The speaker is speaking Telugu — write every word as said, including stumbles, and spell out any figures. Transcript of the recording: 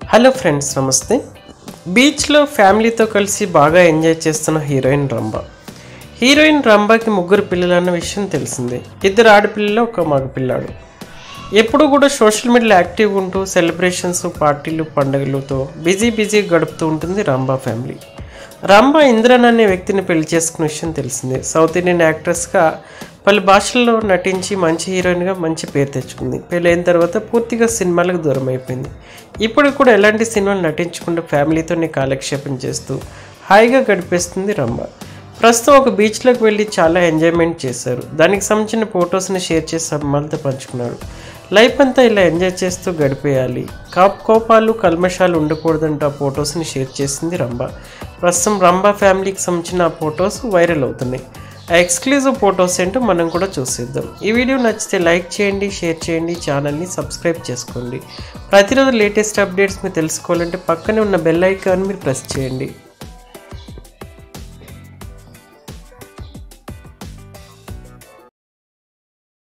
హలో ఫ్రెండ్స్, నమస్తే. బీచ్లో ఫ్యామిలీతో కలిసి బాగా ఎంజాయ్ చేస్తున్న హీరోయిన్ రంభ. హీరోయిన్ రంభకి ముగ్గురు పిల్లలన్న విషయం తెలిసిందే. ఇద్దరు ఆడపిల్లలు, ఒక మగపిల్లాడు. ఎప్పుడు కూడా సోషల్ మీడియాలో యాక్టివ్గా ఉంటూ సెలబ్రేషన్స్, పార్టీలు, పండుగలతో బిజీ బిజీ గడుపుతూ ఉంటుంది రంభ ఫ్యామిలీ. రంభ ఇంద్రన్ అనే వ్యక్తిని పెళ్లి చేసుకున్న విషయం తెలిసిందే. సౌత్ ఇండియన్ యాక్ట్రెస్గా పలు భాషల్లో నటించి మంచి హీరోయిన్గా మంచి పేరు తెచ్చుకుంది. పెళ్ళైన తర్వాత పూర్తిగా సినిమాలకు దూరం అయిపోయింది. ఇప్పుడు కూడా ఎలాంటి సినిమాలు నటించకుండా ఫ్యామిలీతోనే కాలక్షేపం చేస్తూ హాయిగా గడిపేస్తుంది రంభ. ప్రస్తుతం ఒక బీచ్లోకి వెళ్ళి చాలా ఎంజాయ్మెంట్ చేశారు. దానికి సంబంధించిన ఫొటోస్ని షేర్ చేసి అమ్మాలతో పంచుకున్నాడు. లైఫ్ అంతా ఇలా ఎంజాయ్ చేస్తూ గడిపేయాలి, కాప్ కోపాలు కల్మషాలు ఉండకూడదంటూ ఆ ఫొటోస్ని షేర్ చేసింది రంభ. ప్రస్తుతం రంభ ఫ్యామిలీకి సంబంధించిన ఆ ఫొటోస్ వైరల్ అవుతున్నాయి. ఆ ఎక్స్క్లూజివ్ ఫొటోస్ ఏంటో మనం కూడా చూసేద్దాం. ఈ వీడియో నచ్చితే లైక్ చేయండి, షేర్ చేయండి, ఛానల్ని సబ్స్క్రైబ్ చేసుకోండి. ప్రతిరోజు లేటెస్ట్ అప్డేట్స్ మీరు తెలుసుకోవాలంటే పక్కనే ఉన్న బెల్ ఐకాన్ మీరు ప్రెస్ చేయండి.